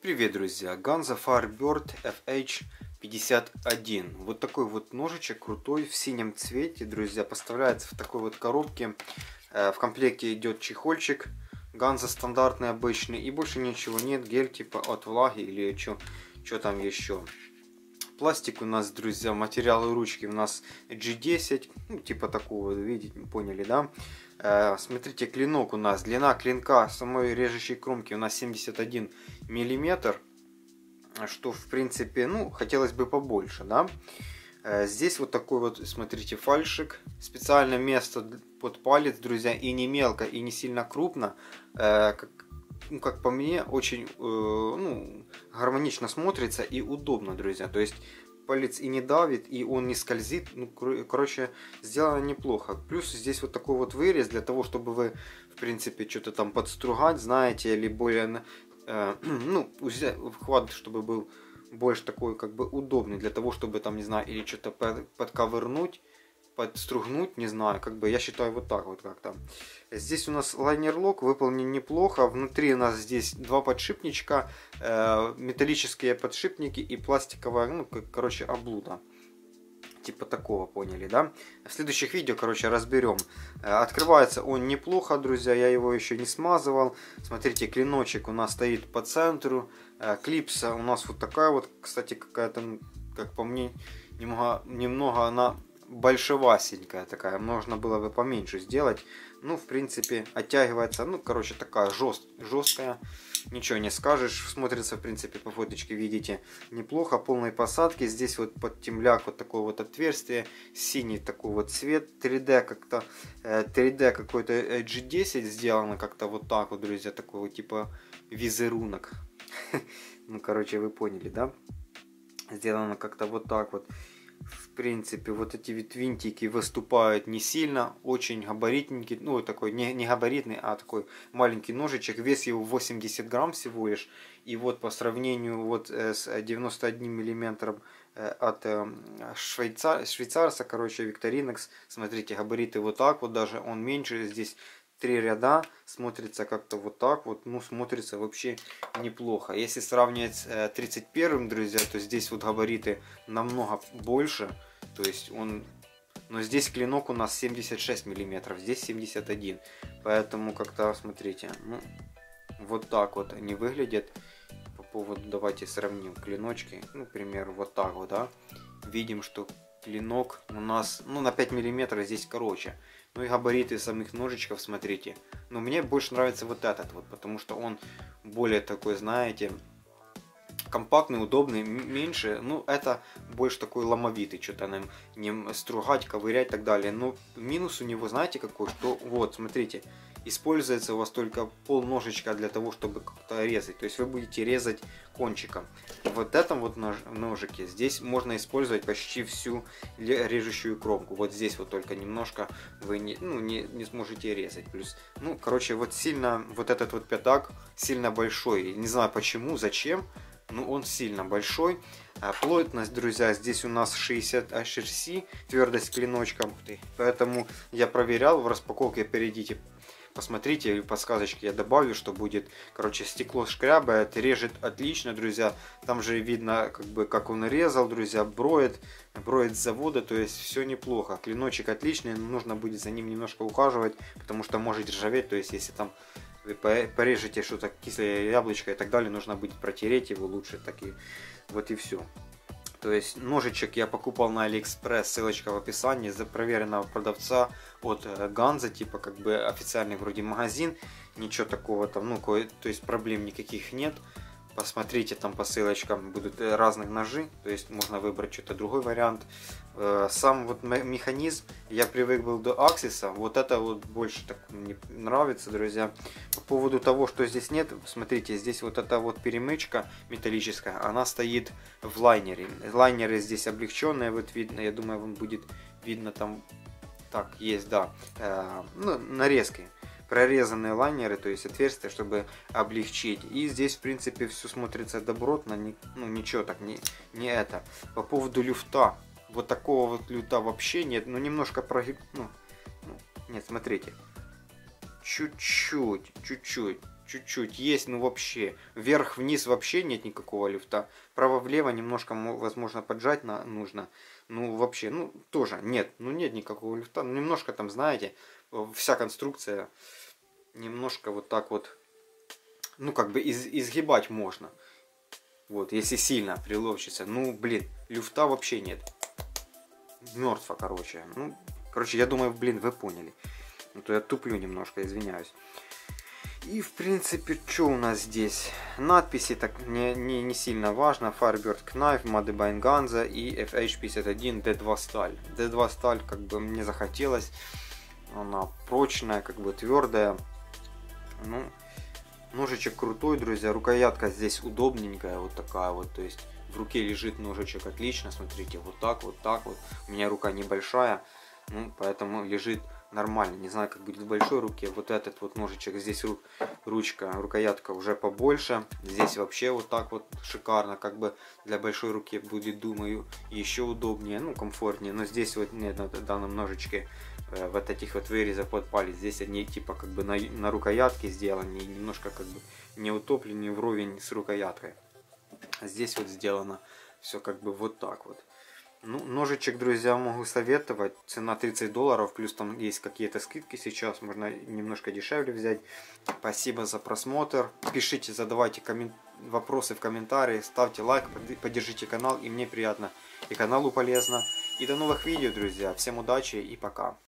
Привет, друзья! Ганза Firebird FH51. Вот такой вот ножичек крутой в синем цвете, друзья. Поставляется в такой вот коробке. В комплекте идет чехольчик. Ганза стандартный, обычный. И больше ничего нет. Гель типа от влаги или что там еще. Пластик у нас, друзья, материалы ручки у нас G10, ну, типа такого, видите, поняли, да? Смотрите, клинок у нас, длина клинка самой режущей кромки у нас 71 миллиметр, что, в принципе, ну, хотелось бы побольше, да? Здесь вот такой вот, смотрите, фальшик, специальное место под палец, друзья, и не мелко, и не сильно крупно, как по мне, очень гармонично смотрится и удобно, друзья. То есть палец и не давит, и он не скользит. Ну, короче, сделано неплохо. Плюс здесь вот такой вот вырез для того, чтобы вы, в принципе, что-то там подстругать, знаете, или более, хват, чтобы был больше такой, как бы, удобный для того, чтобы там, не знаю, или что-то подковырнуть, подстругнуть, не знаю, как бы я считаю вот так вот как-то. Здесь у нас лайнер-лок выполнен неплохо. Внутри у нас здесь два подшипничка, металлические подшипники и пластиковая, короче, облуда. Типа такого, поняли, да? В следующих видео, короче, разберем. Открывается он неплохо, друзья, я его еще не смазывал. Смотрите, клиночек у нас стоит по центру. Клипса у нас вот такая вот, кстати, какая-то, как по мне, немного она большевасенькая такая, можно было бы поменьше сделать. Ну, в принципе, оттягивается, ну, короче, такая жесткая, ничего не скажешь. Смотрится, в принципе, по фоточке, видите, неплохо. Полной посадки, здесь вот под темляк вот такое вот отверстие, синий такой вот цвет, 3D как-то, 3D какой-то G10 сделано как-то вот так вот, друзья, такой вот типа визерунок. Ну, короче, вы поняли, да? Сделано как-то вот так вот. В принципе, вот эти вот винтики выступают не сильно, очень габаритненький, ну такой не габаритный, а такой маленький ножичек, вес его 80 грамм всего лишь. И вот по сравнению вот с 91 миллиметром от швейцарца, короче, Victorinox, смотрите, габариты вот так вот, даже он меньше, здесь 3 ряда, смотрится как-то вот так вот, ну, смотрится вообще неплохо. Если сравнивать с 31-м, друзья, то здесь вот габариты намного больше, то есть он, но здесь клинок у нас 76 миллиметров, здесь 71, поэтому как-то, смотрите, ну, вот так вот они выглядят. По поводу, давайте сравним клиночки, ну, к примеру, вот так вот, да, видим, что клинок у нас, ну, на 5 миллиметров здесь короче. Ну и габариты самих ножичков, смотрите. Но мне больше нравится вот этот вот, потому что он более такой, знаете, компактный, удобный, меньше. Ну, это больше такой ломовитый, что-то нам не стругать, ковырять и так далее. Но минус у него, знаете, какой? Что, вот, смотрите, используется у вас только пол ножичка для того, чтобы как-то резать. То есть вы будете резать кончиком. Вот этом вот ножике здесь можно использовать почти всю режущую кромку. Вот здесь вот только немножко вы не сможете резать. Плюс, ну, короче, вот сильно, вот этот вот пятак сильно большой. Не знаю почему, зачем. Ну, он сильно большой. Плотность, друзья, здесь у нас 60 HRC, твердость клиночка. Поэтому я проверял в распаковке, перейдите, посмотрите, подсказочки я добавлю, что будет. Короче, стекло шкрябает, режет отлично, друзья. Там же видно, как бы, как он резал, друзья, броет с завода, то есть все неплохо. Клиночек отличный, но нужно будет за ним немножко ухаживать, потому что может ржаветь, то есть если там вы порежете что-то кислое яблочко и так далее, нужно будет протереть его лучше, так и вот и все. То есть ножичек я покупал на Алиэкспресс, ссылочка в описании, за проверенного продавца от Ганза, типа как бы официальный вроде магазин, ничего такого там, ну, то есть проблем никаких нет. Посмотрите, там по ссылочкам будут разные ножи, то есть можно выбрать что-то другой вариант. Сам вот механизм, я привык был до Аксиса, вот это вот больше так мне нравится, друзья. По поводу того, что здесь нет, смотрите, здесь вот эта вот перемычка металлическая, она стоит в лайнере. Лайнеры здесь облегченные, вот видно, я думаю, он будет видно там, так, есть, да, ну, нарезки. Прорезанные лайнеры, то есть отверстия, чтобы облегчить. И здесь, в принципе, все смотрится добротно, ну ничего так, не это. По поводу люфта, вот такого вот люфта вообще нет, но немножко нет, смотрите, чуть-чуть, чуть-чуть есть, ну вообще. Вверх-вниз вообще нет никакого люфта. Право-влево немножко, возможно, поджать нужно. Ну вообще, ну тоже нет. Ну нет никакого люфта. Ну, немножко там, знаете, вся конструкция немножко вот так вот, ну как бы изгибать можно. Вот, если сильно приловчиться. Ну, блин, люфта вообще нет. Мертво, короче. Ну, короче, я думаю, блин, вы поняли. А то я туплю немножко, извиняюсь. И, в принципе, что у нас здесь? Надписи так не сильно важно. Firebird Knife, Mudbine Gunza и FH51 D2 сталь. D2 сталь, как бы, мне захотелось. Она прочная, как бы, твердая. Ну, ножичек крутой, друзья. Рукоятка здесь удобненькая, вот такая вот. То есть, в руке лежит ножичек отлично. Смотрите, вот так, вот так вот. У меня рука небольшая, ну, поэтому лежит нормально. Не знаю, как будет в большой руке. Вот этот вот ножичек, здесь ручка, рукоятка уже побольше. Здесь вообще вот так вот шикарно. Как бы для большой руки будет, думаю, еще удобнее, ну, комфортнее. Но здесь вот нет, на данном ножичке вот этих вот вырезов под палец. Здесь они типа как бы на рукоятке сделаны. Немножко как бы не утоплены вровень с рукояткой. А здесь вот сделано все как бы вот так вот. Ну, ножичек, друзья, могу советовать. Цена $30, плюс там есть какие-то скидки сейчас. Можно немножко дешевле взять. Спасибо за просмотр. Пишите, задавайте вопросы в комментарии. Ставьте лайк, поддержите канал. И мне приятно, и каналу полезно. И до новых видео, друзья. Всем удачи и пока.